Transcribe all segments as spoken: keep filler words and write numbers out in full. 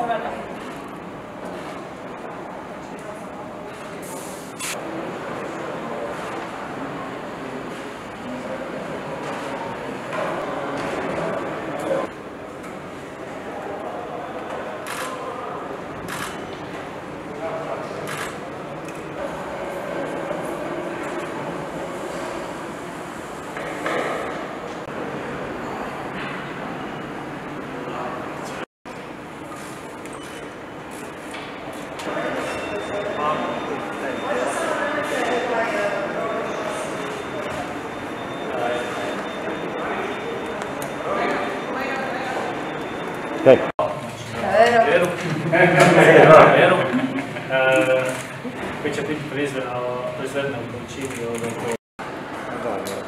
pogleda. Okay. Neveru. Neveru. Koji će biti proizvedena u količini od oko... Da, da.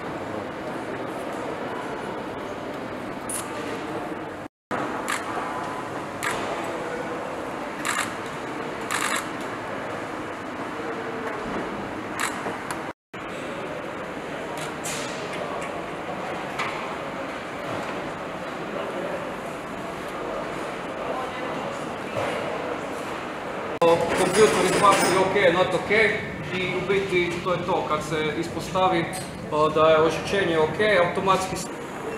Kompjuter izbaci ok, not ok i u biti to je to, kad se ispostavi da je ožičenje ok, automatski se...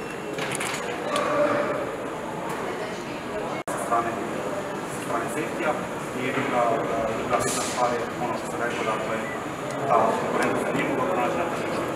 Sa strane sektija i druga bitna stvar je ono što sam rekao, dakle, ta konkurentnost za njim, kako pronaći na tržištu.